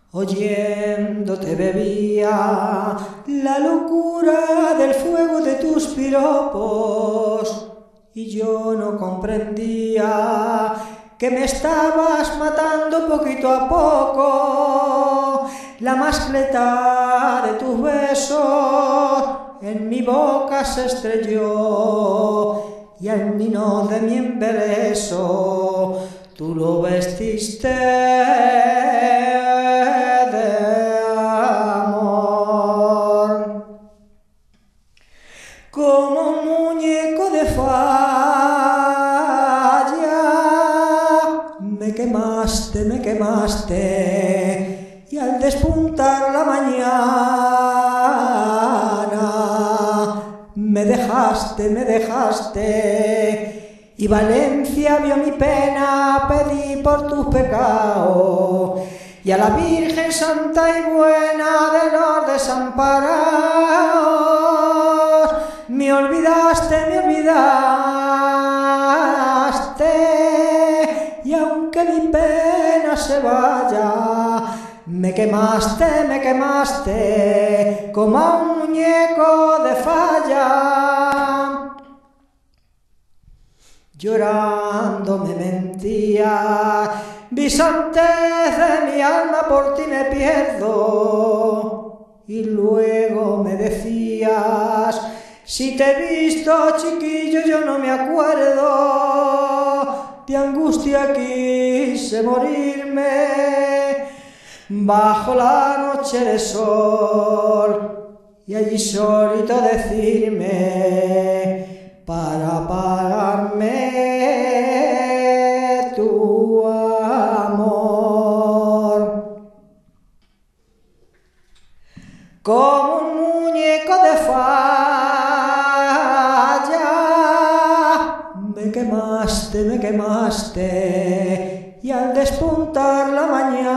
Oyéndote bebía la locura del fuego de tus piropos, y yo no comprendía que me estabas matando poquito a poco. La mascleta de tus besos en mi boca se estrelló, y al nino de mi embeleso tú lo vestiste de amor. Como un muñeco de falla me quemaste, y al despuntar la mañana me dejaste, y Valencia vio mi pena, pedí por tus pecados, y a la Virgen Santa y Buena de los desamparados me olvidaste, y aunque mi pena se vaya, me quemaste como a un muñeco de falla. Llorando me mentía, bisonte de mi alma, por ti me pierdo. Y luego me decías, si te he visto chiquillo yo no me acuerdo. De angustia quise morirme bajo la noche de sol, y allí solito decirme para pagarme tu amor. Como un muñeco de falla me quemaste, y al despuntar la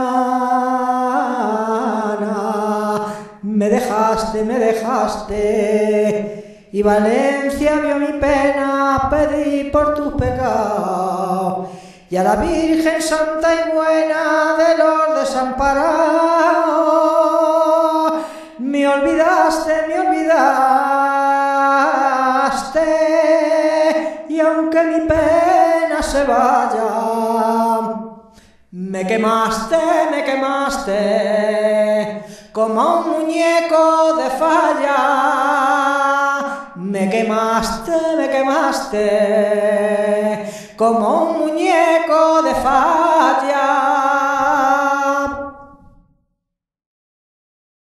mañana me dejaste, y Valencia vio mi pena, pedí por tus pecados, y a la Virgen Santa y Buena de los desamparados me olvidaste, y aunque mi pena se vaya, me quemaste como un muñeco de falla. Me quemaste como un muñeco de falla.